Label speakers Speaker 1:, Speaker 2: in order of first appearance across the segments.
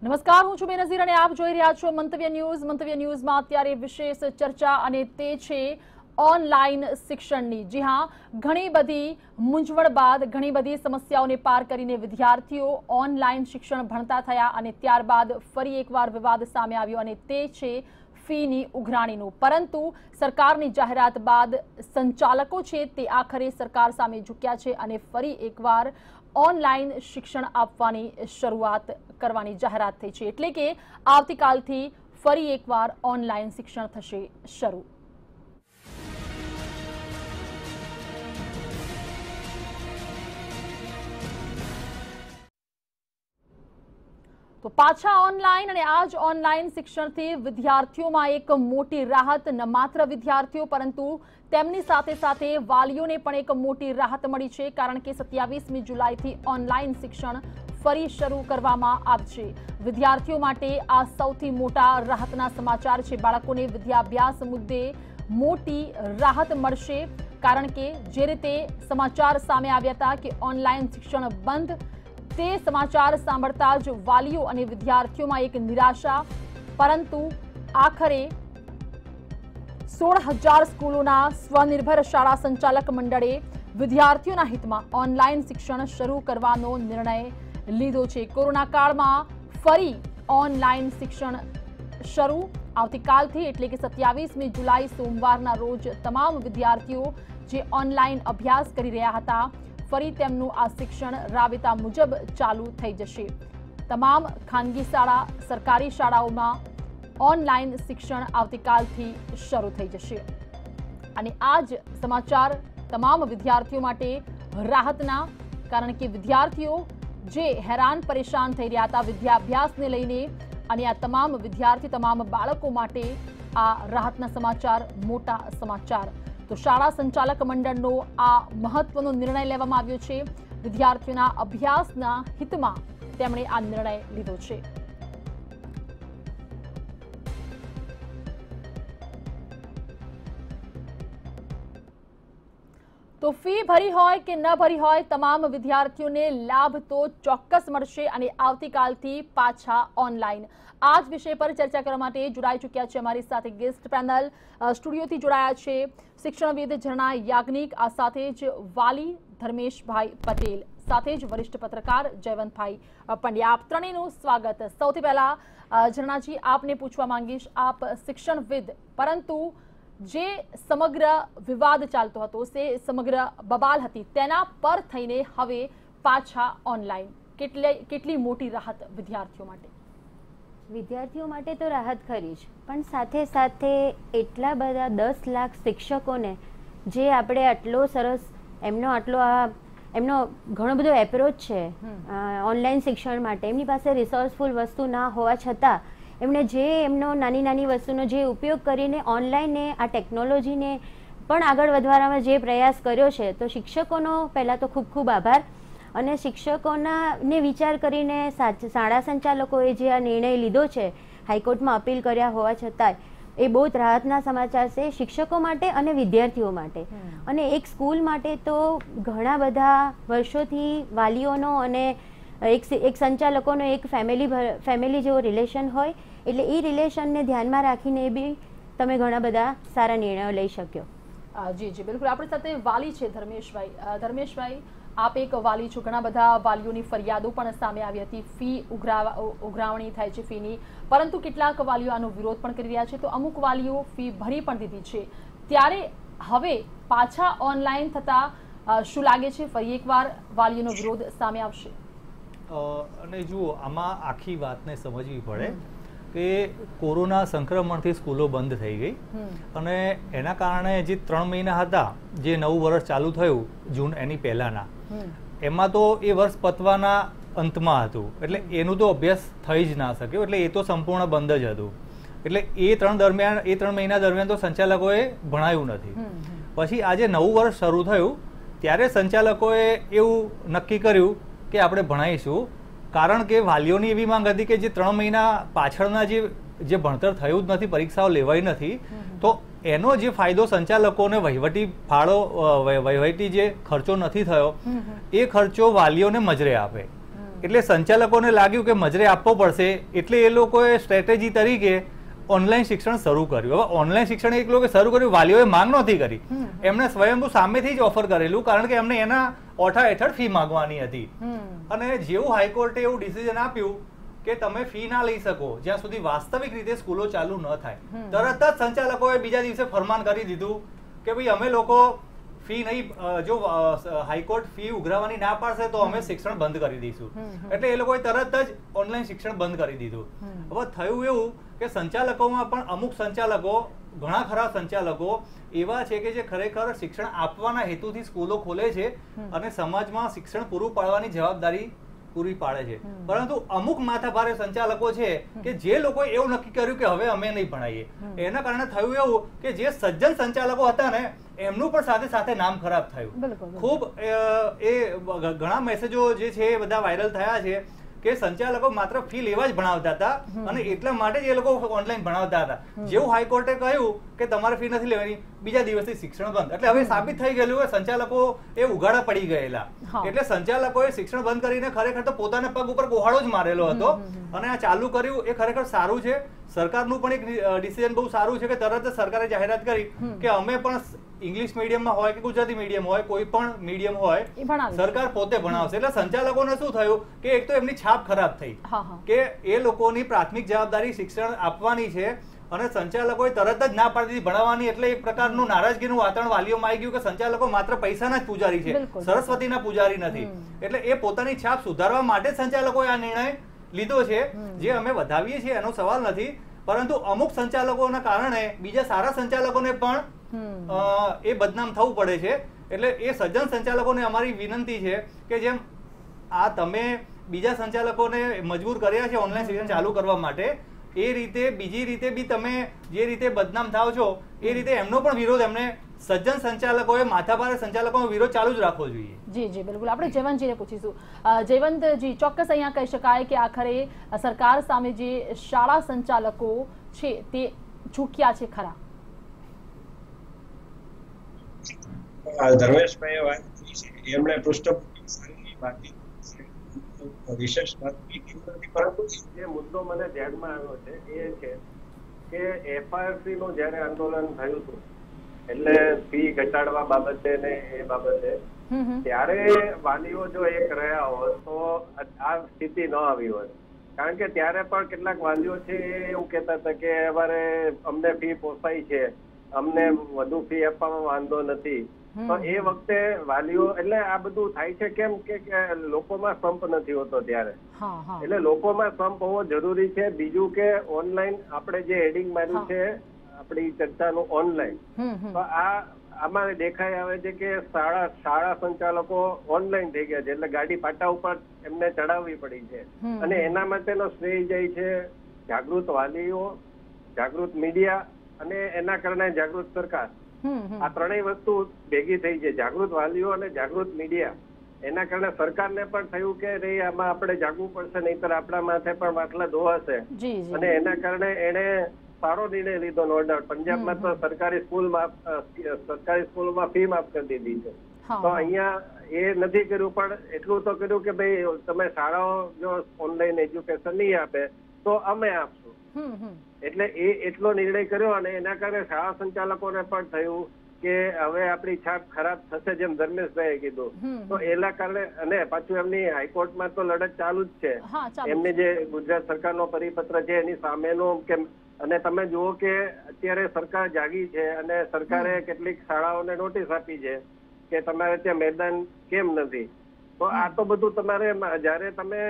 Speaker 1: નમસ્કાર, હું છું બેનઝીર અને આપ જોઈ રહ્યા છો મંતવ્ય ન્યૂઝ. મંતવ્ય ન્યૂઝમાં અત્યારે વિશેષ ચર્ચા અને તે છે ઓનલાઈન શિક્ષણની. જી હા, ઘણી બધી મૂંઝવણ બાદ ઘણી બધી સમસ્યાઓને પાર કરીને વિદ્યાર્થીઓ ઓનલાઈન શિક્ષણ ભણતા થયા અને ત્યારબાદ ફરી એકવાર વિવાદ સામે આવ્યો અને તે છે ફીની ઉઘરાણીનું. પરંતુ સરકારની જાહેરાત બાદ સંચાલકો છે તે આખરે સરકાર સામે ઝૂક્યા છે અને ફરી એકવાર ઓનલાઈન શિક્ષણ આપવાની શરૂઆત કરવાની જાહેરાત થઈ છે. એટલે કે આવતીકાલથી ફરી એકવાર ઓનલાઈન શિક્ષણ થશે શરૂ. તો પાછા ઓનલાઈન અને આ જ ઓનલાઈન શિક્ષણથી વિદ્યાર્થીઓમાં એક મોટી રાહત. ન માત્ર વિદ્યાર્થીઓ પરંતુ તેમની સાથે સાથે વાલીઓને પણ એક મોટી રાહત મળી છે, કારણ કે 27મી જુલાઈથી ઓનલાઈન શિક્ષણ ફરી શરૂ કરવામાં આવશે. વિદ્યાર્થીઓ માટે આ સૌથી મોટા રાહતના સમાચાર છે. બાળકોને વિદ્યાભ્યાસ મુદ્દે મોટી રાહત મળશે, કારણ કે જે રીતે સમાચાર સામે આવ્યા હતા કે ઓનલાઈન શિક્ષણ બંધ, તે સમાચાર સાંભળતા જ વાલીઓ અને વિદ્યાર્થીઓમાં એક નિરાશા. પરંતુ આખરે 16,000 સ્કૂલોના સ્વનિર્ભર શાળા સંચાલક મંડળે વિદ્યાર્થીઓના હિતમાં ઓનલાઈન શિક્ષણ શરૂ કરવાનો નિર્ણય લીધો છે. કોરોના કાળમાં ફરી ઓનલાઈન શિક્ષણ શરૂ આવતીકાલથી, એટલે કે 27મી જુલાઈ સોમવારના રોજ તમામ વિદ્યાર્થીઓ જે ઓનલાઈન અભ્યાસ કરી રહ્યા હતા, ફરી તેમનું આ શિક્ષણ રાબેતા મુજબ ચાલુ થઈ જશે. તમામ ખાનગી શાળા, સરકારી શાળાઓમાં ઓનલાઈન શિક્ષણ આવતીકાલથી શરૂ થઈ જશે. અને આ જ સમાચાર તમામ વિદ્યાર્થીઓ માટે રાહતના, કારણ કે વિદ્યાર્થીઓ જે હેરાન પરેશાન થઈ રહ્યા હતા વિદ્યાભ્યાસને લઈને, અને આ તમામ વિદ્યાર્થી, તમામ બાળકો માટે આ રાહતના સમાચાર, મોટા સમાચાર. તો શાળા સંચાલક મંડળનો આ મહત્વનો નિર્ણય લેવામાં આવ્યો છે. વિદ્યાર્થીઓના અભ્યાસના હિતમાં તેમણે આ નિર્ણય લીધો છે. તો ફી ભરી હોય કે ન ભરી હોય, તમામ વિદ્યાર્થીઓને લાભ તો ચોક્કસ મળશે અને આવતીકાલથી પાછા ઓનલાઈન. આ જ વિષય પર ચર્ચા કરવા માટે જોડાઈ ચૂક્યા છે અમારી સાથે ગેસ્ટ પેનલ. સ્ટુડિયોથી જોડાયા છે શિક્ષણવિદ ઝરણા યાજ્ઞિક, આ સાથે જ વાલી ધર્મેશભાઈ પટેલ, સાથે જ વરિષ્ઠ પત્રકાર જયવંતભાઈ પંડ્યા. આપ ત્રણેયનું સ્વાગત. સૌથી પહેલા ઝરણાજી, આપને પૂછવા માંગીશ, આપ શિક્ષણવિદ, પરંતુ જે સમગ્ર વિવાદ ચાલતો હતો, તે સમગ્ર બબાલ હતી, તેના પર થઈને હવે પાછા ઓનલાઈન, કેટલી મોટી રાહત વિદ્યાર્થીઓ માટે?
Speaker 2: વિદ્યાર્થીઓ માટે તો રાહત ખરી જ, પણ સાથે સાથે એટલા બધા 10 લાખ શિક્ષકોને જે આપણે આટલો સરસ એમનો ઘણો બધો એપ્રોચ છે ઓનલાઈન શિક્ષણ માટે, એમની પાસે રિસોર્સફુલ વસ્તુ ના હોવા છતાં એમણે જે એમનો નાની વસ્તુનો જે ઉપયોગ કરીને ઓનલાઈનને, આ ટેકનોલોજીને પણ આગળ વધારવામાં જે પ્રયાસ કર્યો છે, તો શિક્ષકોનો પહેલાં તો ખૂબ ખૂબ આભાર. અને શિક્ષકોને વિચાર કરીને શાળા સંચાલકોએ જે આ નિર્ણય લીધો છે, હાઈકોર્ટમાં અપીલ કર્યા હોવા છતાં, એ બહુ જ રાહતના સમાચાર છે શિક્ષકો માટે અને વિદ્યાર્થીઓ માટે. અને એક સ્કૂલ માટે તો ઘણા બધા વર્ષોથી વાલીઓનો અને એક સંચાલકોનો એક ફેમિલી જેવો રિલેશન હોય, એટલે એ રિલેશનને ધ્યાનમાં રાખીને બી તમે ઘણા બધા સારા નિર્ણયો લઈ શક્યો.
Speaker 1: જી જી, બિલકુલ. આપણી સાથે વાલી છે ધર્મેશભાઈ. ધર્મેશભાઈ, આપ એક વાલી છો. ઘણા બધા વાલીઓની ફરિયાદો પણ સામે આવી હતી, ફી ઉઘરાવણી થાય છે ફીની, પરંતુ કેટલાક વાલીઓ આનો વિરોધ પણ કરી રહ્યા છે. તો અમુક વાલીઓ ફી ભરી પણ દીધી છે. ત્યારે હવે પાછા ઓનલાઈન થતા શું લાગે છે, ફરી એકવાર વાલીઓનો વિરોધ સામે આવશે?
Speaker 3: અને જુઓ, આમાં આખી વાતને સમજવી પડે કે કોરોના સંક્રમણથી સ્કૂલો બંધ થઈ ગઈ અને એના કારણે જે 3 મહિના હતા, જે નવું વર્ષ ચાલુ થયું જૂન એની પહેલાના, એમાં તો એ વર્ષ પતવાના અંતમાં હતું, એટલે એનું તો અભ્યાસ થઈ જ ના શક્યો, એટલે એ તો સંપૂર્ણ બંધ જ હતું. એટલે એ 3 મહિના દરમિયાન તો સંચાલકોએ ભણાયું નથી. પછી આજે નવું વર્ષ શરૂ થયું ત્યારે સંચાલકોએ એવું નક્કી કર્યું કે આપણે ભણાવીશું, કારણ કે વાલીઓની એવી માંગ હતી કે જે 3 મહિના પાછળના જે ભણતર થયું જ નથી, પરીક્ષાઓ લેવાઈ નથી, તો એનો જે ફાયદો સંચાલકોને વહીવટી જે ખર્ચો નથી થયો, એ ખર્ચો વાલીઓને મજરે આપે. એટલે સંચાલકોને લાગ્યું કે મજરે આપવો પડશે, એટલે એ લોકોએ સ્ટ્રેટેજી તરીકે ઓનલાઈન શિક્ષણ શરૂ કર્યું. હવે ઓનલાઈન શિક્ષણ એક લોકો શરૂ કર્યું, વાલીઓએ માંગ નહોતી કરી, એમણે સ્વયંભૂ સામેથી જ ઓફર કરેલું, કારણ કે એમને એના ઓઠા હેઠળ ફી માંગવાની હતી. અને જેવું હાઈકોર્ટે એવું ડિસિઝન આપ્યું કે તમે ફી ના લઈ શકો જ્યાં સુધી વાસ્તવિક રીતે સ્કૂલો ચાલુ ન થાય, તરત જ સંચાલકોએ બીજા દિવસે ફરમાન કરી દીધું કે ભાઈ અમે લોકો ફી નહીં, જો હાઈકોર્ટ ફી ઉઘરાવવાની ના પાડશે તો અમે શિક્ષણ બંધ કરી દઈશું. એટલે એ લોકોએ તરત જ ઓનલાઈન શિક્ષણ બંધ કરી દીધું. હવે થયું એવું કે સંચાલકોમાં પણ અમુક સંચાલકો, ઘણા ખરા સંચાલકો એવા છે કે જે ખરેખર શિક્ષણ આપવાના હેતુથી સ્કૂલો ખોલે છે અને સમાજમાં શિક્ષણ પૂરું પાડવાની જવાબદારી પૂરી પાડે છે. પરંતુ અમુક માથાભારે સંચાલકો છે કે જે લોકોએ એવું નક્કી કર્યું કે હવે અમે નહીં ભણાવીએ, એના કારણે થયું એવું કે જે સજ્જન સંચાલકો હતા ને એમનું પણ સાથે સાથે નામ ખરાબ થયું. ખૂબ એ ઘણા મેસેજો જે છે એ બધા વાયરલ થયા છે કે સંચાલકો માત્ર ફી લેવા જ ભણાવતા હતા અને એટલા માટે જ એ લોકો ઓનલાઈન ભણાવતા હતા. જેવું હાઈકોર્ટે કહ્યું કે તમારે ફી નથી લેવાની, બીજા દિવસથી શિક્ષણ બંધ. એટલે હવે સાબિત થઈ ગયેલું કે સંચાલકો એ ઉઘાડા પડી ગયેલા. એટલે સંચાલકોએ શિક્ષણ બંધ કરીને ખરેખર તો પોતાના પગ ઉપર કોહાડો જ મારેલો હતો અને આ ચાલુ કર્યું એ ખરેખર સારું છે. સરકારનું પણ એક ડિસિઝન બહુ સારું છે કે તરત જ સરકારે જાહેરાત કરી કે અમે પણ ઇંગ્લિશ મીડિયમમાં હોય કે ગુજરાતી મીડિયમ હોય, કોઈ પણ મીડિયમ હોય, સરકાર પોતે ભણાવશે. એટલે સંચાલકોને શું થયું કે એક તો એમની છાપ ખરાબ થઈ કે એ લોકોની પ્રાથમિક જવાબદારી શિક્ષણ આપવાની છે અને સંચાલકોએ તરત જ ના પાડી દીધી ભણાવવાની. એટલે એક પ્રકારનું નારાજગીનું વાતાવરણ વાલીઓમાં આવી ગયું કે સંચાલકો માત્ર પૈસાના જ પૂજારી છે, સરસ્વતીના પૂજારી નથી. એટલે એ પોતાની છાપ સુધારવા માટે સંચાલકોએ આ નિર્ણય લીધો છે, જે અમે વધાવીએ છીએ એનો સવાલ નથી, પરંતુ અમુક સંચાલકોના કારણે બીજા સારા સંચાલકોને પણ એ બદનામ થવું પડે છે. એટલે એ સજ્જન સંચાલકોને અમારી વિનંતી છે કે જેમ આ તમે બીજા સંચાલકોને મજબૂર કર્યા છે ઓનલાઈન શિક્ષણ ચાલુ કરવા માટે, એ રીતે બીજી રીતે બી તમે જે રીતે બદનામ થાવ છો એ રીતે એમનો પણ વિરોધ, એમને સજ્જન સંચાલકોએ, માથાભારે સંચાલકોનો વિરોધ ચાલુ જ રાખવો જોઈએ.
Speaker 1: જી જી બિલકુલ. આપણે જયવંતજીને પૂછીશું. જયવંતજી, ચોક્કસ અહીંયા કહી શકાય કે આખરે સરકાર સામે જે શાળા સંચાલકો છે તે ઝૂક્યા છે ખરા?
Speaker 4: ધર્મેશભાઈએ વાત કરી છે, એમણે પૃષ્ઠભૂમિ સારી વાત વિશેષ વાત નથી, પરંતુ જે મુદ્દો મને ધ્યાનમાં આવ્યો છે એ છે કે FRC નું જયારે આંદોલન થયું હતું એટલે ફી ઘટાડવા બાબતે ને એ બાબતે, ત્યારે વાલીઓ જો એક રહ્યા હોત તો આ સ્થિતિ ન આવી હોત. કારણ કે ત્યારે પણ કેટલાક વાલીઓ છે એવું કહેતા હતા કે અમારે અમને ફી પોસાય છે, અમને વધુ ફી આપવામાં વાંધો નથી. તો એ વખતે વાલીઓ, એટલે આ બધું થાય છે કેમ કે લોકોમાં સંપ નથી હોતો ત્યારે, એટલે લોકોમાં સંપ હોવો જરૂરી છે. બીજું કે ઓનલાઈન આપણે જે હેડિંગ માર્યું છે આપણી ચર્ચાનું ઓનલાઈન, તો આમાં દેખાઈ આવે છે કે શાળા સંચાલકો ઓનલાઈન થઈ ગયા છે, એટલે ગાડી પાટા ઉપર એમને ચડાવવી પડી છે અને એના માટેનો શ્રેય જાય છે જાગૃત વાલીઓ, જાગૃત મીડિયા અને એના કારણે જાગૃત સરકાર. આ ત્રણેય વસ્તુ ભેગી થઈ છે, જાગૃત વાલીઓ અને જાગૃત મીડિયા. એના કારણે સરકારને પણ થયું કે રે આમાં આપણે જાગવું પડશે, નહીતર આપણા માથે પણ વાટલા ધોવાશે. અને એના કારણે એને સારો નિર્ણય લીધો, નો ડાઉટ. પંજાબમાં તો સરકારી સ્કૂલોમાં ફી માફ કરી દીધી છે. તો અહીંયા એ નથી કર્યું, પણ એટલું તો કર્યું કે ભાઈ તમે શાળાઓ જો ઓનલાઈન એજ્યુકેશન નહીં આપે તો અમે આપશું. એટલે એ એટલો નિર્ણય કર્યો અને એના કારણે શાળા સંચાલકોને પણ થયું કે હવે આપણી છાપ ખરાબ થશે, જેમ ધર્મેશભાઈએ કીધું. તો એના કારણે, અને પાછું એમની હાઈકોર્ટમાં તો લડત ચાલુ જ છે. એમની જે ગુજરાત સરકારનો પરિપત્ર છે એની સામેનો કે, અને તમે જુઓ કે અત્યારે સરકાર જાગી છે અને સરકારે કેટલીક શાળાઓને નોટિસ આપી છે કે તમારે ત્યાં મેદાન કેમ નથી. તો આ તો બધું તમારે જયારે તમે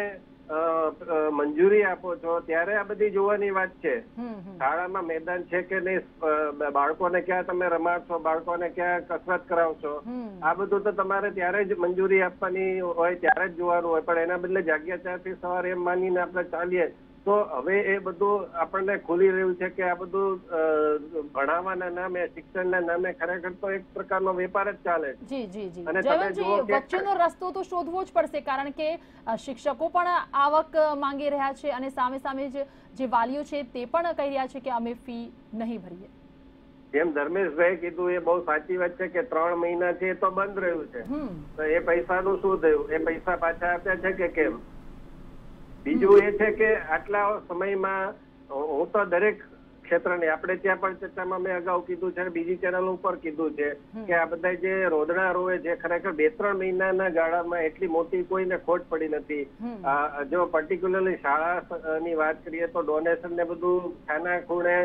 Speaker 4: મંજૂરી આપો છો ત્યારે આ બધી જોવાની વાત છે. શાળામાં મેદાન છે કે નહીં, બાળકોને ક્યાં તમે રમાડશો, બાળકોને ક્યાં કસરત કરાવશો, આ બધું તો તમારે ત્યારે જ મંજૂરી આપવાની હોય, ત્યારે જ જોવાનું હોય. પણ એના બદલે જાગ્યા ચારથી સવારે એમ માનીને આપણે ચાલીએ તો હવે એ બધું આપણને ખુલી રહ્યું છે કે આ બધું ભણાવવાના નામે, શિક્ષણના નામે ખરેખર તો એક પ્રકારનો વેપાર જ ચાલે છે.
Speaker 1: જી જી જી. અને તમે જુઓ કે વચ્ચેનો રસ્તો તો શોધવો જ પડશે, કારણ કે શિક્ષકો પણ આવક માંગી રહ્યા છે અને સામે સામે જે વાલીઓ છે તે પણ કહી રહ્યા છે કે અમે ફી નહીં ભરીએ.
Speaker 4: જેમ ધર્મેશભાઈ કીધું એ બહુ સાચી વાત છે કે 3 મહિના છે એ તો બંધ રહ્યું છે, તો એ પૈસાનું શું થયું? એ પૈસા પાછા આપ્યા છે કે કેમ? બીજું એ છે કે આટલા સમયમાં હું તો દરેક ક્ષેત્રની, આપણે ત્યાં પણ ચર્ચામાં મેં અગાઉ કીધું છે, બીજી ચેનલ ઉપર કીધું છે કે આ બધા જે રોદણા રોવે છે, ખરેખર 2-3 મહિનાના ગાળામાં એટલી મોટી કોઈને ખોટ પડી નથી. જો પર્ટિક્યુલરલી શાળાની વાત કરીએ તો ડોનેશન ને બધું ખાના ખૂણે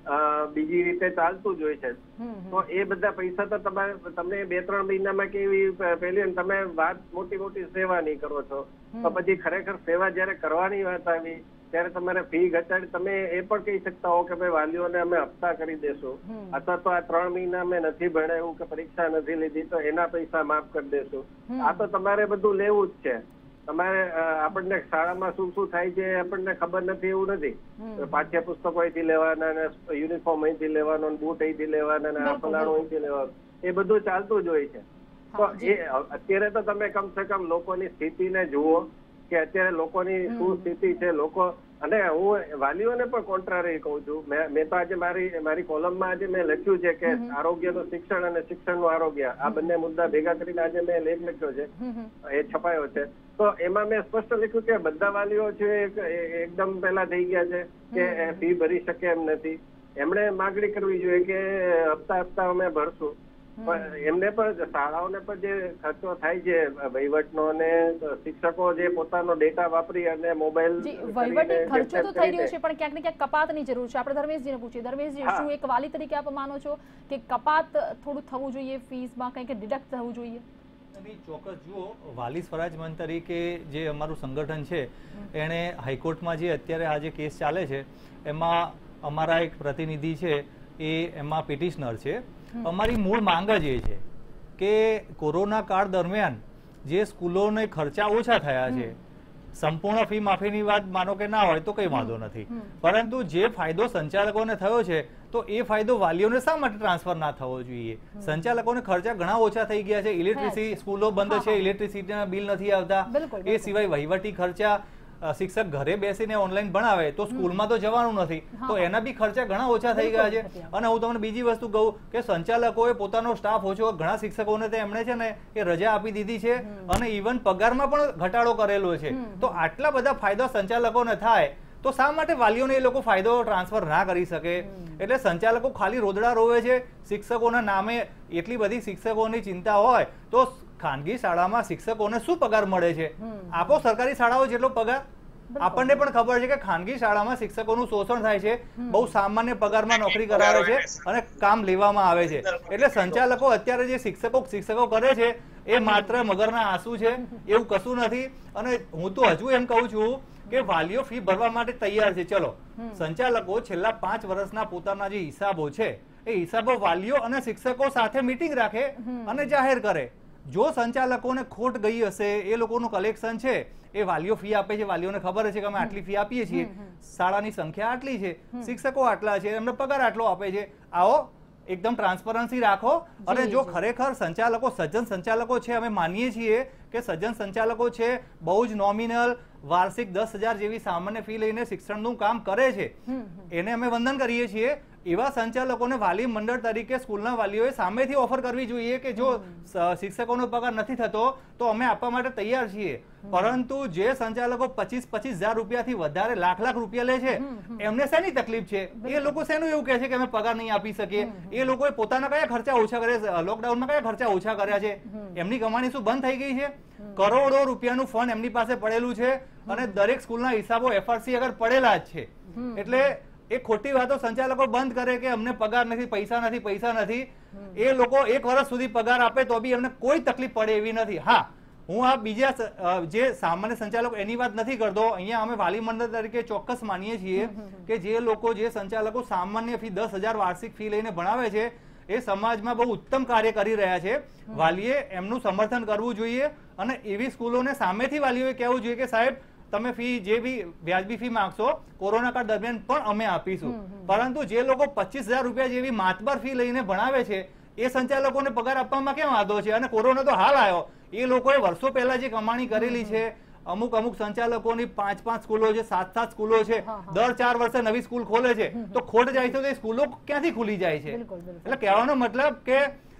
Speaker 4: બીજી રીતે ચાલતું જ હોય છે. તો એ બધા પૈસા તો તમને 2-3 મહિનામાં કેવી પેલી તમે વાત મોટી સેવા નહીં કરો છો, તો પછી ખરેખર સેવા જયારે કરવાની વાત આવી ત્યારે તમારે ફી ઘટાડી તમે એ પણ કહી શકતા હો કે ભાઈ વાલીઓને અમે હપ્તા કરી દેશું, અથવા તો આ 3 મહિના અમે નથી ભણાવ્યું કે પરીક્ષા નથી લીધી તો એના પૈસા માફ કરી દેશું. આ તો તમારે બધું લેવું જ છે. તમારે આપણને શાળામાં શું થાય છે આપણને ખબર નથી એવું નથી. પાઠ્યપુસ્તકો અહીંથી લેવાના ને યુનિફોર્મ અહીંથી લેવાનો, બૂટ અહીંથી લેવાના ને આ ફલાણું અહીંથી લેવાનું, એ બધું ચાલતું જ હોય છે. તો એ અત્યારે તો તમે કમસે કમ લોકોની સ્થિતિને જુઓ કે અત્યારે લોકોની શું સ્થિતિ છે. લોકો, અને હું વાલીઓને પણ કોન્ટ્રારી કહું છું. મેં તો આજે મારી કોલમમાં આજે મેં લખ્યું છે કે આરોગ્યનું શિક્ષણ અને શિક્ષણનું આરોગ્ય, આ બંને મુદ્દા ભેગા કરીને આજે મેં લેખ લખ્યો છે, એ છપાયો છે. તો એમાં મેં સ્પષ્ટ લખ્યું કે બધા વાલીઓ છે એકદમ પહેલા થઈ ગયા છે કે ફી ભરી શકે એમ નથી. એમણે માગણી કરવી જોઈએ કે હપ્તા અમે ભરશું. પણ એમને પણ શાળાઓને પણ જે ખર્ચો થાય છે વહીવટનો અને શિક્ષકો જે પોતાનો ડેટા વાપરી અને મોબાઈલ
Speaker 1: વહીવટી ખર્ચો તો થઈ રહ્યો છે, પણ ક્યાંક ને ક્યાંક કપાતની જરૂર છે. આપણે ધર્મેશજીને પૂછીએ. ધર્મેશજી, શું એક વાલી તરીકે આપ માનો છો કે કપાત થોડું થવું જોઈએ, ફીસમાં કંઈક ડિડક્ટ થવું જોઈએ?
Speaker 3: ચોક્કસ. જુઓ, વાલી સ્વરાજ મંચ તરીકે જે અમારું સંગઠન છે એણે હાઈકોર્ટમાં જે અત્યારે આ જે કેસ ચાલે છે એમાં અમારા એક પ્રતિનિધિ છે એ એમાં પિટિશનર છે. અમારી મૂળ માંગ જ એ છે કે કોરોના કાળ દરમિયાન જે સ્કૂલોને ખર્ચા ઓછા થયા છે, સંપૂર્ણ ફી માફીની વાત માનો કે ના હોય તો કઈ વાંધો નથી, પરંતુ જે ફાયદો સંચાલકોને થયો છે તો એ ફાયદો વાલીઓને શા માટે ટ્રાન્સફર ના થવો જોઈએ? સંચાલકોને ખર્ચા ઘણા ઓછા થઈ ગયા છે. ઇલેક્ટ્રિસિટી, સ્કૂલો બંધ છે, ઇલેક્ટ્રિસિટીના બિલ નથી આવતા. એ સિવાય વહીવટી ખર્ચા, શિક્ષક ઘરે બેસીને ઓનલાઈન ભણાવે તો સ્કૂલમાં તો જવાનું નથી, તો એના બી ખર્ચા ઘણા ઓછા થઈ ગયા છે. અને હું તમને બીજી વસ્તુ કહું કે સંચાલકોએ પોતાનો સ્ટાફ ઓછો, ઘણા શિક્ષકોને એમણે છે ને એ રજા આપી દીધી છે અને ઇવન પગારમાં પણ ઘટાડો કરેલો છે. તો આટલા બધા ફાયદા સંચાલકોને થાય તો શા માટે વાલીઓને એ લોકો ફાયદો ટ્રાન્સફર ના કરી શકે? એટલે સંચાલકો ખાલી રોદડા રોવે છે. શિક્ષકોના નામે એટલી બધી શિક્ષકોની ચિંતા હોય તો ખાનગી શાળામાં શિક્ષકોને શું પગાર મળે છે? આપો સરકારી શાળાઓ જેટલો પગાર. આપણને પણ ખબર છે કે ખાનગી શાળામાં શિક્ષકોનું શોષણ થાય છે, બહુ સામાન્ય પગારમાં નોકરી કરાવે છે અને કામ લેવામાં આવે છે. એટલે સંચાલકો અત્યારે જે શિક્ષકો કરે છે એ માત્ર મગરના આંસુ છે, એવું કશું નથી. અને હું તો હજુ એમ કહું છું કે વાલીઓ ફી ભરવા માટે તૈયાર છે. ચલો, સંચાલકો છેલ્લા 5 વર્ષના પોતાના જે હિસાબો છે એ હિસાબો વાલીઓ અને શિક્ષકો સાથે મીટિંગ રાખે અને જાહેર કરે. જો સંચાલકોને ખોટ ગઈ હશે, એ લોકોનું કલેક્શન છે, એ વાલીઓ ફી આપે છે, વાલીઓને ખબર છે કે અમે આટલી ફી આપીએ છીએ, શાળાની સંખ્યા આટલી છે, શિક્ષકો આટલા છે, એમને પગાર આટલો આપે છે, આવો એકદમ ટ્રાન્સપરન્સી રાખો. અને જો ખરેખર સંચાલકો સજ્જન સંચાલકો છે, અમે માનીએ છીએ કે સજ્જન સંચાલકો છે, બહુ જ નોમિનલ વાર્ષિક 10,000 જેવી સામાન્ય ફી લઈને શિક્ષણનું કામ કરે છે, એને અમે વંદન કરીએ છીએ. એવા સંચાલકોને વાલી મંડળ તરીકે સ્કૂલના વાલીઓએ સામેથી ઓફર કરવી જોઈએ કે જો શિક્ષકોનો પગાર નથી થતો તો અમે આપવા માટે તૈયાર છીએ. પરંતુ જે સંચાલકો 25,000 રૂપિયાથી વધારે લાખ રૂપિયા લે છે, એમને શેની તકલીફ છે? એ લોકો શેનું એવું કહે છે કે અમે પગાર નહીં આપી શકીએ? એ લોકોએ પોતાના કયા ખર્ચા ઓછા કર્યા? લોકડાઉનમાં કયા ખર્ચા ઓછા કર્યા છે? એમની કમાણી શું બંધ થઈ ગઈ છે? કરોડો રૂપિયાનું ફંડ એમની પાસે પડેલું છે અને દરેક સ્કૂલના હિસાબો FRC આગળ પડેલા જ છે. એટલે એ ખોટી વાતો સંચાલકો બંધ કરે કે અમને પગાર નથી, પૈસા નથી. એ લોકો 1 વર્ષ સુધી પગાર આપે તો બી એમને કોઈ તકલીફ પડે એવી નથી. હા, હું આ બીજા જે સામાન્ય સંચાલકો એની વાત નથી કરતો. અહીંયા અમે વાલી મંડળ તરીકે ચોક્કસ માનીએ છીએ કે જે લોકો, જે સંચાલકો સામાન્ય ફી 10,000 વાર્ષિક ફી લઈને ભણાવે છે, એ સમાજમાં બહુ ઉત્તમ કાર્ય કરી રહ્યા છે. વાલીએ એમનું સમર્થન કરવું જોઈએ અને એવી સ્કૂલોને સામેથી વાલીઓએ કહેવું જોઈએ કે સાહેબ, તમે ફી જે બી વ્યાજબી ફી માંગશો કોરોના કાળ દરમિયાન પણ અમે આપીશું. પરંતુ જે લોકો 25,000 રૂપિયા જેવી માતબર ફી લઈને ભણાવે છે એ સંચાલકોને પગાર આપવામાં કેમ વાંધો છે? અને કોરોના તો હાલ આવ્યો, એ લોકોએ વર્ષો પહેલા જે કમાણી કરેલી છે, અમુક સંચાલકોની 5 સ્કૂલો છે, 7 સ્કૂલો છે, દર 4 વર્ષે નવી સ્કૂલ ખોલે છે, તો ખોટ જાય છે તો એ સ્કૂલો ક્યાંથી ખુલી જાય છે? એટલે કહેવાનો મતલબ કે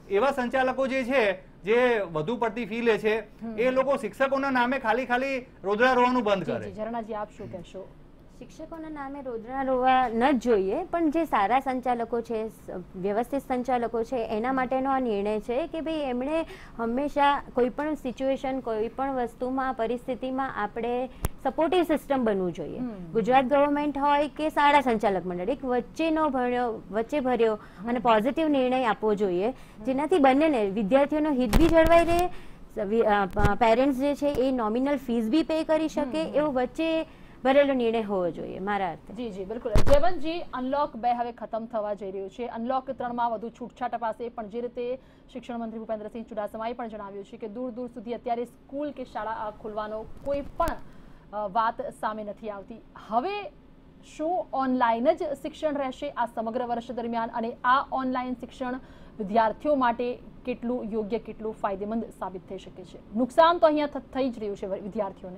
Speaker 3: એવા સંચાલકો જે છે જે વધુ પડતી ફી લે છે એ લોકો શિક્ષકોના નામે ખાલી રોદડા રોવાનું બંધ કરે.
Speaker 1: ઝરણાજી, આપ શું કહેશો?
Speaker 2: શિક્ષકોના નામે રોદડા રોવા ન જ જોઈએ, પણ જે સારા સંચાલકો છે, વ્યવસ્થિત સંચાલકો છે, એના માટેનો આ નિર્ણય છે કે ભાઈ એમણે હંમેશા કોઈ પણ સિચ્યુએશન, કોઈ પણ વસ્તુમાં, પરિસ્થિતિમાં આપણે સપોર્ટિવ સિસ્ટમ બનવું જોઈએ. ગુજરાત ગવર્મેન્ટ હોય કે શાળા સંચાલક મંડળ, એક વચ્ચે ભર્યો અને પોઝિટિવ નિર્ણય આપવો જોઈએ, જેનાથી બંનેને, વિદ્યાર્થીઓનો હિત બી જળવાઈ રહે, પેરેન્ટ્સ જે છે એ નોમિનલ ફીસ બી પે કરી શકે, એવો વચ્ચે ભરેલો નિર્ણય હોવો જોઈએ મારા અર્થે.
Speaker 1: જી બિલકુલ. જયવંતજી, અનલોક 2 હવે ખતમ થવા જઈ રહ્યું છે. અનલોક 3 માં વધુ છૂટછાટ અપાશે, પણ જે રીતે શિક્ષણ મંત્રી ભૂપેન્દ્રસિંહ ચુડાસમાએ પણ જણાવ્યું છે કે દૂર સુધી અત્યારે સ્કૂલ કે શાળા ખોલવાનો કોઈ પણ વાત સામે નથી આવતી. હવે શું ઓનલાઈન જ શિક્ષણ રહેશે આ સમગ્ર વર્ષ દરમિયાન, અને આ ઓનલાઈન શિક્ષણ વિદ્યાર્થીઓ માટે કેટલું યોગ્ય, કેટલું ફાયદેમંદ સાબિત થઈ શકે છે? નુકસાન તો અહીંયા થઈ જ રહ્યું છે વિદ્યાર્થીઓને.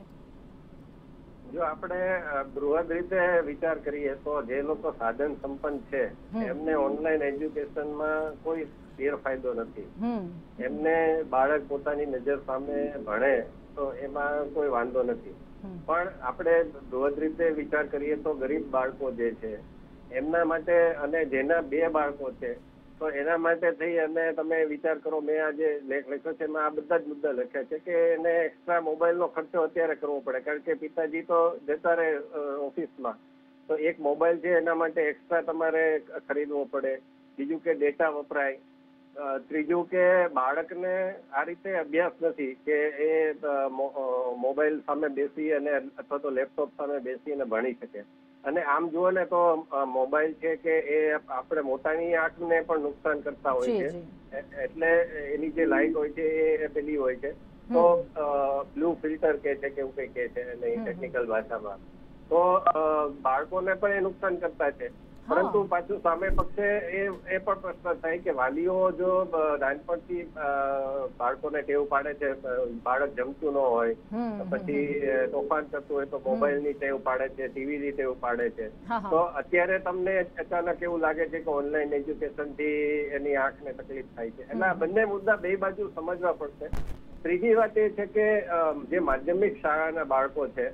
Speaker 4: જો આપણે બૃહદ રીતે વિચાર કરીએ તો જે લોકો સાધન સંપન્ન છે એમને ઓનલાઈન એજ્યુકેશનમાં કોઈ ગેરફાયદો નથી. એમને બાળક પોતાની નજર સામે ભણે તો એમાં કોઈ વાંધો નથી. પણ આપણે બૃહદ રીતે વિચાર કરીએ તો ગરીબ બાળકો જે છે એમના માટે, અને જેના 2 બાળકો છે તો એના માટે થઈ અને તમે વિચાર કરો, મેં આજે લેખ લખ્યો છે એમાં આ બધા જ મુદ્દા લખ્યા છે કે એને એક્સ્ટ્રા મોબાઈલનો ખર્ચો અત્યારે કરવો પડે, કારણ કે પિતાજી તો જતા રહે ઓફિસમાં, તો એક મોબાઈલ છે એના માટે એક્સ્ટ્રા તમારે ખરીદવો પડે. બીજું કે ડેટા વપરાય. ત્રીજું કે બાળકને આ રીતે અભ્યાસ નથી કે એ મોબાઈલ સામે બેસી અને અથવા તો લેપટોપ સામે બેસીને ભણી શકે. અને આમ જુઓ ને તો મોબાઈલ છે કે એ આપણે મોટાની આંખને પણ નુકસાન કરતા હોય છે, એટલે એની જે લાઈટ હોય છે એ પેલી હોય છે, તો બ્લુ ફિલ્ટર કે છે કે એવું કઈ કે છે ટેકનિકલ ભાષામાં, તો બાળકોને પણ એ નુકસાન કરતા છે. પરંતુ પાછું સામે પક્ષે એ પણ પ્રશ્ન થાય કે વાલીઓ જો નાનપણથી બાળકોને ટેવ પાડે છે, બાળક જમતું ન હોય, પછી તોફાન કરતું હોય તો મોબાઈલની ટેવ પાડે છે, ટીવીની ટેવ પાડે છે, તો અત્યારે તમને અચાનક એવું લાગે છે કે ઓનલાઈન એજ્યુકેશન થી એની આંખને તકલીફ થાય છે. એટલે આ બંને મુદ્દા 2 બાજુ સમજવા પડશે. ત્રીજી વાત એ છે કે જે માધ્યમિક શાળાના બાળકો છે,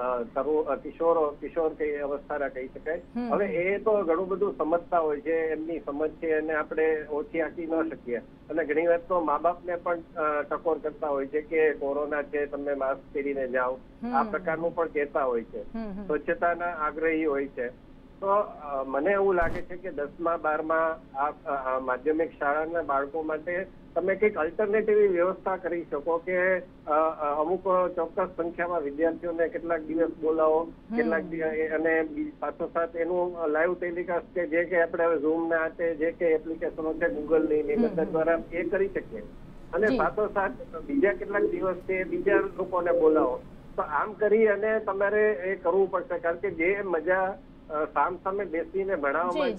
Speaker 4: કિશોર કઈ અવસ્થાના કહી શકાય, હવે એ તો ઘણું બધું સમજતા હોય છે, એમની સમજ છે એને આપણે ઓછી આંકી ન શકીએ. અને ઘણી વાર તો મા બાપને પણ ટકોર કરતા હોય છે કે કોરોના છે, તમે માસ્ક પહેરીને જાઓ, આ પ્રકારનું પણ કહેતા હોય છે, સ્વચ્છતાના આગ્રહી હોય છે. તો મને એવું લાગે છે કે 10મા 12મા આ માધ્યમિક શાળાના બાળકો માટે તમે કંઈક અલ્ટરનેટિવ વ્યવસ્થા કરી શકો કે અમુક ચોક્કસ સંખ્યામાં વિદ્યાર્થીઓને કેટલાક દિવસ બોલાવો, કેટલાક અને સાથોસાથ એનું લાઈવ ટેલિકાસ્ટ કે જે કે આપણે ઝૂમ ના હાથે જે કે એપ્લિકેશનો છે ગૂગલની બધા દ્વારા એ કરી શકીએ, અને સાથોસાથ બીજા કેટલાક દિવસ તે બીજા લોકોને બોલાવો. તો આમ કરી અને તમારે એ કરવું પડશે, કારણ કે જે મજા સામે બેસીને ભણાવવામાં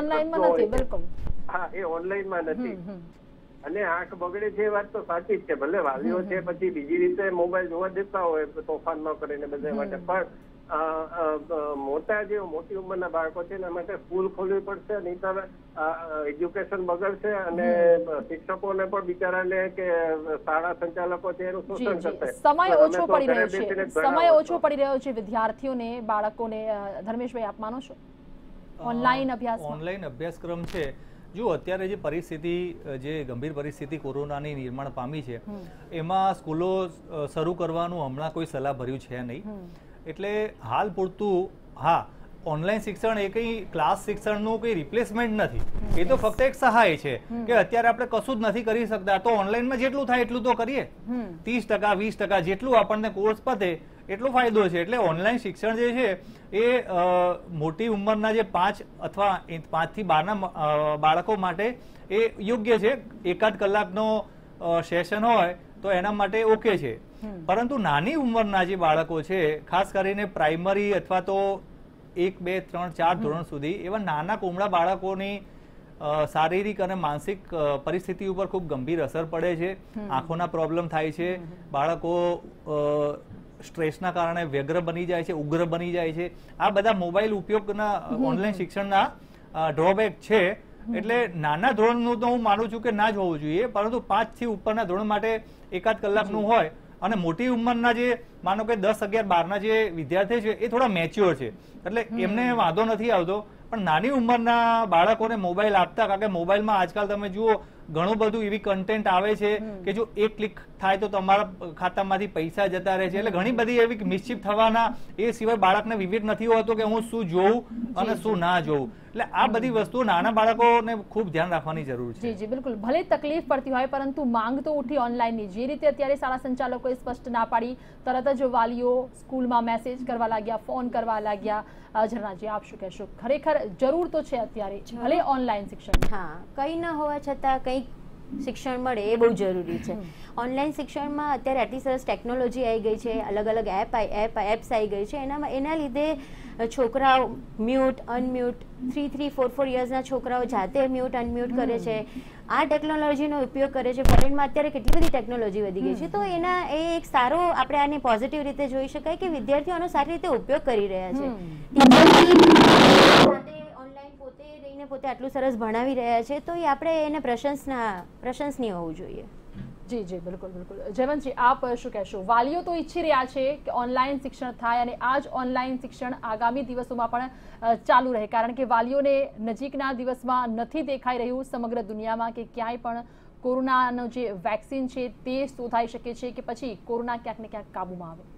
Speaker 4: એ ઓનલાઈનમાં નથી. અને આંખ બગડે છે એ વાત તો સાચી જ છે, ભલે વાલીઓ છે પછી બીજી રીતે મોબાઈલ જોવા દેતા હોય તોફાન ન કરીને બધા માટે, પણ મોટી ઉંમરના બાળકો છે એના માટે સ્કૂલ ખોલવી પડશે, નહીં તો એજ્યુકેશન બગડશે અને શિક્ષકોને પણ બિચારાને કે શાળા સંચાલકો છે એનું શોષણ કરશે.
Speaker 1: સમય ઓછો પડી રહ્યો છે વિદ્યાર્થીઓને, બાળકોને. ધર્મેશભાઈ, આપ માનો છો ઓનલાઈન
Speaker 3: અભ્યાસક્રમ છે? જો અત્યારે જે પરિસ્થિતિ, જે ગંભીર પરિસ્થિતિ કોરોનાની નિર્માણ પામી છે, એમાં સ્કૂલો શરૂ કરવાનું હમણાં કોઈ સલાહ ભર્યું છે નહીં. એટલે હાલ પૂરતું ઓનલાઈન શિક્ષણ એ કઈ ક્લાસ શિક્ષણનું કઈ રિપ્લેસમેન્ટ નથી, એ તો ફક્ત એક સહાય છે કે અત્યારે આપણે કશું જ નથી કરી શકતા તો ઓનલાઈનમાં જેટલું થાય એટલું તો કરીએ. 30% 20% જેટલું આપણને કોર્સ પતે એટલો ફાયદો છે. એટલે ઓનલાઈન શિક્ષણ જે છે એ મોટી ઉંમરના જે 5 અથવા 5 થી 12ના બાળકો માટે એ યોગ્ય છે. 1-8 કલાકનો સેશન હોય તો એના માટે ઓકે છે. પરંતુ નાની ઉંમરના જે બાળકો છે, ખાસ કરીને પ્રાઇમરી અથવા તો 1, 2, 3, 4 ધોરણ સુધી એવા નાના કુમળા બાળકોની શારીરિક અને માનસિક પરિસ્થિતિ ઉપર ખૂબ ગંભીર અસર પડે છે. આંખોના પ્રોબ્લેમ થાય છે, બાળકો સ્ટ્રેસના કારણે વ્યગ્ર બની જાય છે, ઉગ્ર બની જાય છે. આ બધા મોબાઈલ ઉપયોગના ઓનલાઈન શિક્ષણના ડ્રોબેક છે. એટલે નાના ધોરણનું તો હું માનું છું કે ના જ હોવું જોઈએ, પરંતુ 5 થી ઉપરના ધોરણ માટે એકાદ કલાકનું હોય. અને મોટી ઉંમરના જે માનો કે 10, 11, 12ના જે વિદ્યાર્થી છે એ થોડા મેચ્યોર છે, એટલે એમને વાંધો નથી આવતો. પણ નાની ઉંમરના બાળકોને મોબાઈલ આપતા, કારણ કે મોબાઈલમાં આજકાલ તમે જુઓ ઘણું બધું એવી કન્ટેન્ટ આવે છે કે જો એક ક્લિક થાય તો તમારા ખાતામાંથી પૈસા જતા રહે છે, એટલે ઘણી બધી એવી મિસચીફ થવાના. એ સિવાય બાળકને વિવેક નથી હોતો કે હું શું જોઉં અને શું ના જોઉં. એટલે આ બધી વસ્તુઓ નાના બાળકોને ખૂબ ધ્યાન રાખવાની જરૂર છે.
Speaker 1: જી જી બિલકુલ. ભલે તકલીફ પડતી હોય પરંતુ માંગ તો ઉઠી ઓનલાઈનની. જે રીતે અત્યારે શાળા સંચાલકોએ સ્પષ્ટ ના પાડી, તરત જ વાલીઓ સ્કૂલમાં મેસેજ કરવા લાગ્યા, ફોન કરવા લાગ્યા. ઝરણાજી, આપ શું કહેશો? ખરેખર જરૂર તો છે અત્યારે ભલે ઓનલાઈન શિક્ષણ.
Speaker 2: હા, કંઈ ન હોવા છતાં કંઈક શિક્ષણ મળે એ બહુ જરૂરી છે. ઓનલાઈન શિક્ષણમાં અત્યારે આટલી સરસ ટેકનોલોજી આવી ગઈ છે, અલગ અલગ એપ્સ આવી ગઈ છે. એના લીધે છોકરાઓ મ્યુટ અનમ્યુટ 3, 4 યર્સના છોકરાઓ જાતે મ્યુટ અનમ્યુટ કરે છે. આ ટેકનોલોજીનો ઉપયોગ કરે છે. ફોરેનમાં અત્યારે કેટલી બધી ટેકનોલોજી વધી ગઈ છે, તો એ એક સારો, આપણે આને પોઝિટિવ રીતે જોઈ શકાય કે વિદ્યાર્થીઓ આનો સારી રીતે ઉપયોગ કરી રહ્યા છે. પોતે આટલું સરસ ભણાવી રહ્યા છે, તો એ આપણે એને પ્રશંસનીય હોવું જોઈએ.
Speaker 1: જી જી બિલકુલ બિલકુલ. જયવંતજી, આપ શું કહેશો? વાલીઓ તો ઈચ્છી રહ્યા છે કે ઓનલાઈન શિક્ષણ થાય અને આ જ ઓનલાઈન શિક્ષણ આગામી દિવસોમાં પણ ચાલુ રહે, કારણ કે વાલીઓને નજીકના દિવસમાં નથી દેખાઈ રહ્યું સમગ્ર દુનિયામાં કે ક્યાંય પણ કોરોનાનો જે વેક્સિન છે તે શોધાઈ શકે છે કે પછી કોરોના ક્યાંક ને ક્યાંક કાબુમાં આવે.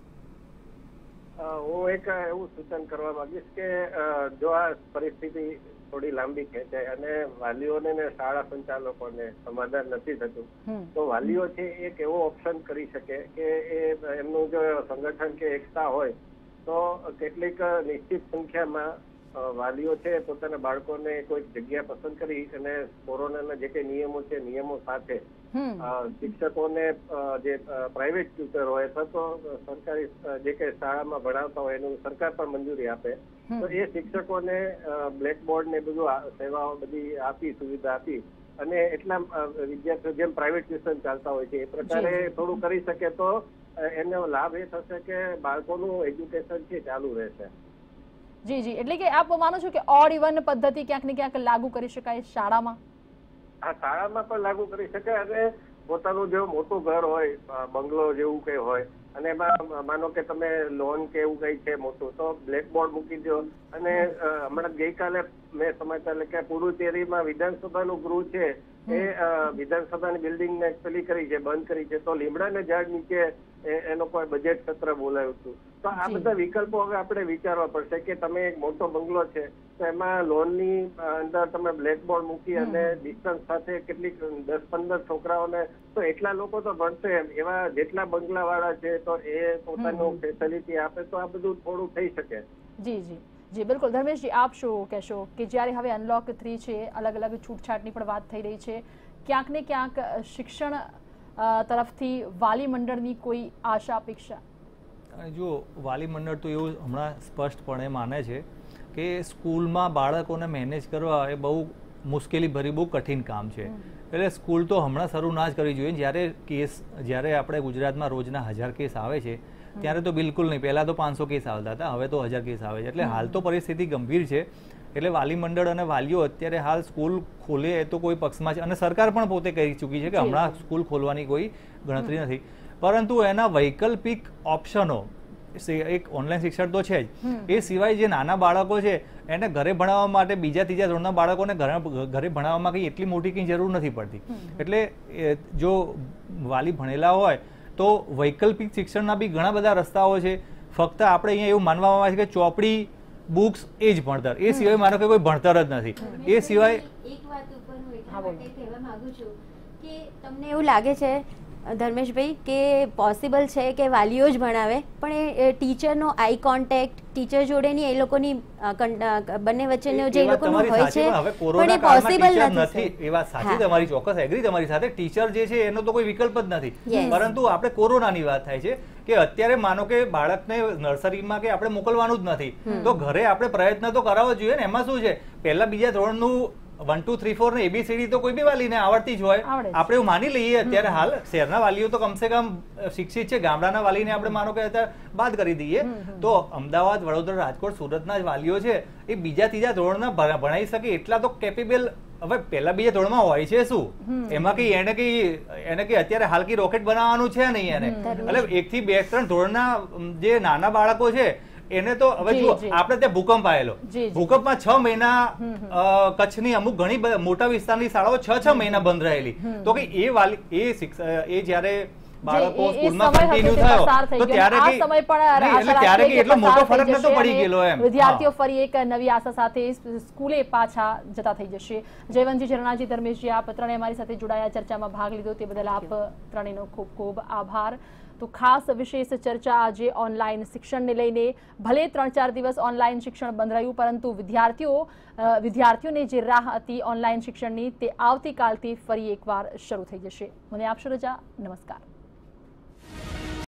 Speaker 4: હું એક એવું સૂચન કરવા માંગીશ કે જો આ પરિસ્થિતિ થોડી લાંબી ખેંચાય અને વાલીઓને ને શાળા સંચાલકોને સમાધાન નથી થતું, તો વાલીઓ છે એક એવો ઓપ્શન કરી શકે કે એમનું જો સંગઠન કે એકતા હોય તો કેટલીક નિશ્ચિત સંખ્યામાં વાલીઓ છે પોતાના બાળકોને કોઈ જગ્યા પસંદ કરી અને કોરોનાના જે કઈ નિયમો છે નિયમો સાથે શિક્ષકોને જે પ્રાઇવેટ ટ્યુટર હોય અથવા તો સરકારી જે કઈ શાળામાં ભણાવતા હોય એનું સરકાર પણ મંજૂરી આપે, તો એ શિક્ષકોને બ્લેકબોર્ડ ને બધું સેવાઓ બધી આપી, સુવિધા આપી અને એટલા વિદ્યાર્થીઓ જેમ પ્રાઇવેટ ટ્યુશન ચાલતા હોય છે એ પ્રકારે થોડું કરી શકે તો એનો લાભ એ થશે કે બાળકોનું એજ્યુકેશન છે ચાલુ રહેશે.
Speaker 1: જી જી. એટલે કે આપ માનો છો કે ઓડ ઇવન પદ્ધતિ ક્યાંક ને ક્યાંક લાગુ કરી શકાય શાળામાં?
Speaker 4: હા, શાળામાં પણ લાગુ કરી શકાય. અને પોતાનું જો મોટું ઘર હોય, બંગલો જેવું કઈ હોય અને એમાં માનો કે તમે લોન કે એવું કઈ છે મોટું, તો બ્લેકબોર્ડ મૂકી દો. અને હમણાં ગઈકાલે મેં સમાચાર કે પુડુચેરીમાં વિધાનસભાનું ગૃહ છે એ વિધાનસભાની બિલ્ડિંગ ને પેલી કરી છે, બંધ કરી છે, તો લીમડાના ઝાડ નીચે એનો કોઈ બજેટ સત્ર બોલાવ્યું હતું. તો આ બધા વિકલ્પો હવે આપણે વિચારવા પડશે કે તમે એક મોટો બંગલો છે તો એમાં લોનની અંદર તમે બ્લેકબોર્ડ મૂકી અને ડિસ્ટન્સ સાથે કેટલીક 10-15 છોકરાઓને, તો એટલા લોકો તો ભણશે. એવા જેટલા બંગલા વાળા છે તો એ પોતાનું ફેસિલિટી આપે તો આ બધું થોડું થઈ શકે.
Speaker 1: જી જી જી બિલકુલ. ધર્મેશજી, આપ શું કહેશો કે જ્યારે હવે અનલોક 3 છે, અલગ અલગ છૂટછાટની પણ વાત થઈ રહી છે, ક્યાંક ને ક્યાંક શિક્ષણ તરફથી વાલી મંડળની કોઈ આશા અપેક્ષા?
Speaker 3: જો વાલી મંડળ તો એવું હમણાં સ્પષ્ટપણે માને છે કે સ્કૂલમાં બાળકોને મેનેજ કરવા એ બહુ મુશ્કેલી ભરી, બહુ કઠિન કામ છે. એટલે સ્કૂલ તો હમણાં શરૂ ના જ કરવી જોઈએ. જ્યારે આપણે ગુજરાતમાં રોજના 1000 કેસ આવે છે ત્યારે તો બિલકુલ નહીં. પહેલાં તો 500 કેસ આવતા હતા, હવે તો 1000 કેસ આવે છે. એટલે હાલ તો પરિસ્થિતિ ગંભીર છે. એટલે વાલી મંડળ અને વાલીઓ અત્યારે હાલ સ્કૂલ ખોલે એ તો કોઈ પક્ષમાં છે અને સરકાર પણ પોતે કહી ચૂકી છે કે હમણાં સ્કૂલ ખોલવાની કોઈ ગણતરી નથી, પરંતુ એના વૈકલ્પિક ઓપ્શનો, એક ઓનલાઈન શિક્ષણ તો છે જ, એ સિવાય જે નાના બાળકો છે એને ઘરે ભણાવવા માટે, બીજા ત્રીજા ધોરણના બાળકોને ઘરે ભણાવવામાં કંઈ એટલી મોટી કંઈ જરૂર નથી પડતી. એટલે જો વાલી ભણેલા હોય તો વૈકલ્પિક શિક્ષણના બી ઘણા બધા રસ્તાઓ છે. ફક્ત આપણે અહીંયા એવું માનવામાં આવે છે કે ચોપડી, બુક્સ એ જ ભણતર, એ સિવાય માનો કે કોઈ ભણતર જ નથી. એ સિવાય
Speaker 2: એક વાત ઉપર હું એટલા માટે કહેવા માંગુ છું કે તમને એવું લાગે છે ધર્મેશભાઈ કે પોસિબલ છે કે વાલીઓ જ ભણાવે, પણ એ ટીચરનો આઈ કોન્ટેક્ટ, ટીચર જોડેની એ લોકોની બંને વચ્ચેનો જે લોકોનું હોય છે પણ એ પોસિબલ નથી.
Speaker 3: એ વાત સાચી તમારી, ચોક્કસ એગ્રી તમારી સાથે. ટીચર જે છે એનો તો કોઈ વિકલ્પ જ નથી. પરંતુ આપણે કોરોનાની વાત થાય છે કે અત્યારે માનો કે બાળકને નર્સરીમાં કે આપણે મોકલવાનું જ નથી, તો ઘરે આપણે પ્રયત્ન તો કરાવવો જોઈએ ને. એમાં શું છે, પહેલા બીજા ધોરણનું 1, 2, 3, 4 ને ABCD તો કોઈ બી વાલીને આવડતી જ હોય. આપણે એવું માની લઈએ અત્યારે હાલ શહેરના વાલીઓ તો કમસે કમ શિક્ષિત છે, ગામડાના વાલીને આપણે માનો કે અત્યારે બાદ કરી દઈએ તો અમદાવાદ, વડોદરા, રાજકોટ, સુરતના જ વાલીઓ છે એ બીજા ત્રીજા ધોરણના ભણાઈ શકે એટલા તો કેપેબલ હવે પહેલા બીજા ધોરણમાં હોય છે શું એમાં કઈ એને કઈ અત્યારે હાલ કઈ રોકેટ બનાવવાનું છે નહીં એને, એટલે 1 થી 2 3 ધોરણના જે નાના બાળકો છે એને તો હવે જુઓ આપણે ત્યાં ભૂકંપ આવેલો, ભૂકંપમાં 6 મહિના કચ્છની અમુક ઘણી મોટા વિસ્તારની શાળાઓ 6 મહિના બંધ રહેલી, તો કે એ જયારે બાળકો સ્કૂલમાં કન્ટિન્યુ થયો તો ત્યારે એટલો મોટો ફરક નતો પડી ગયેલો એમ.
Speaker 1: વિદ્યાર્થીઓ ફરી એક નવી આશા સાથે સ્કૂલે પાછા જતા થઈ જશે. જયવંતજી, ઝરણાજી, ધર્મેશજી, આપ ત્રણેય અમારી સાથે જોડાયા, ચર્ચામાં ભાગ લીધો તે બદલ આપ ત્રણેયનો ખૂબ ખૂબ આભાર. તો ખાસ વિશેષ ચર્ચા આજે ઓનલાઈન શિક્ષણને લઈને. ભલે 3-4 દિવસ ઓનલાઈન શિક્ષણ બંધ રહ્યું, પરંતુ વિદ્યાર્થીઓને જે રાહ હતી ઓનલાઈન શિક્ષણની તે આવતીકાલથી ફરી એકવાર શરૂ થઈ જશે. મને આપશો રજા. નમસ્કાર.